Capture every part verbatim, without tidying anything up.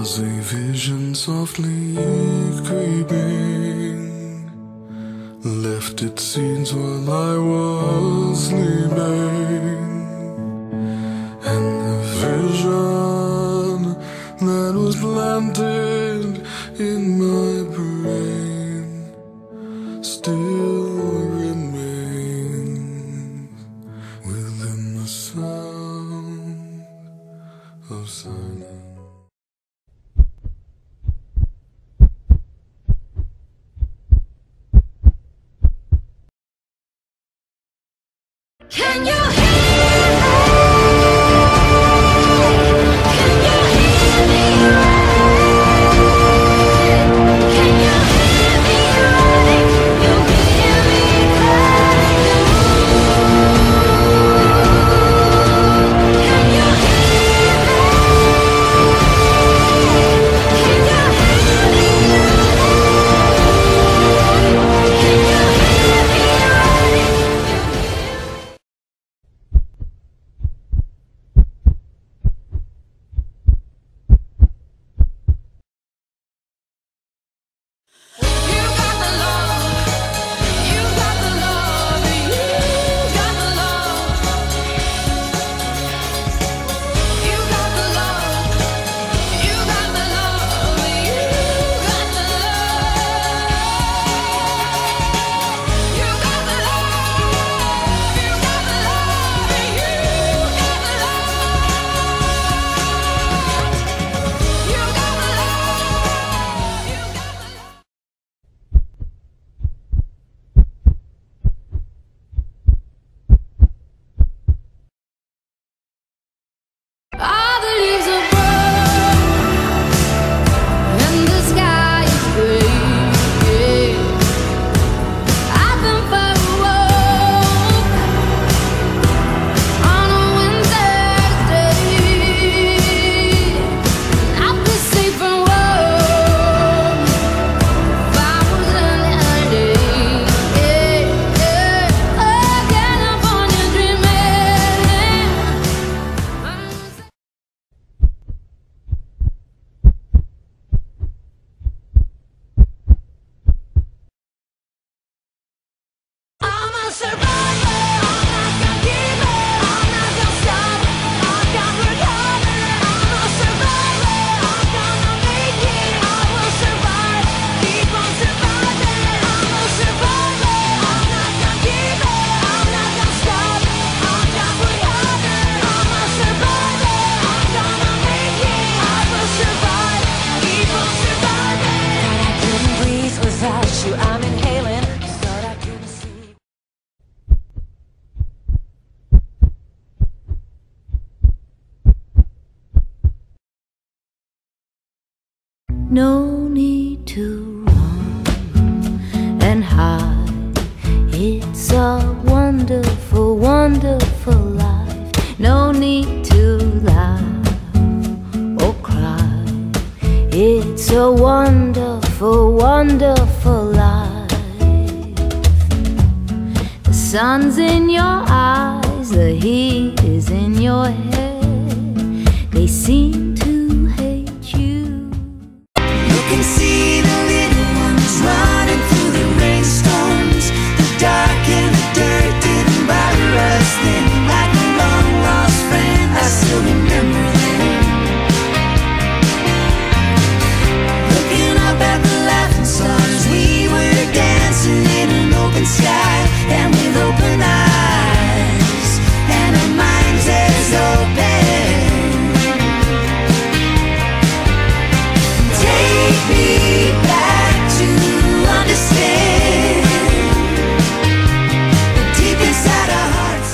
was a vision softly creeping, left its scenes while I was sleeping, and the vision that was planted in my brain still remains within the sound of silence. Can you hear me? Can you hear me? Can you hear me? You hear me crying. Can you hear me? Can you hear me? Can you hear me? No need to run and hide. It's a wonderful, wonderful life. No need to laugh or cry. It's a wonderful, wonderful life. The sun's in your eyes, the heat is in your head. They seem to hate you. You can see the little ones running through the rainstorms. The dark and the dirt didn't bother us then. Like a long lost friend, I still remember them. Looking up at the laughing stars, we were dancing in an open sky and with open eyes and our minds as open. Take me back to understand the deep inside our hearts.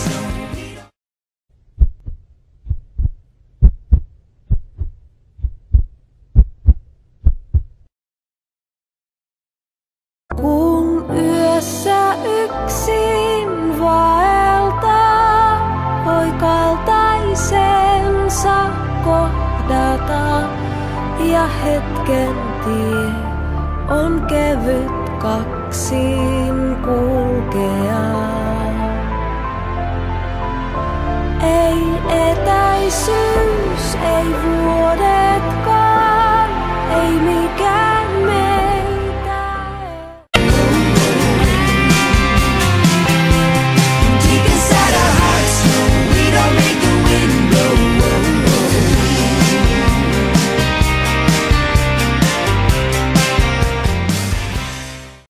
Kun yössä yksin vaeltaa, voi kaltaisensa kohdata. Ja hetken tie on kevyt kaksin kulkea.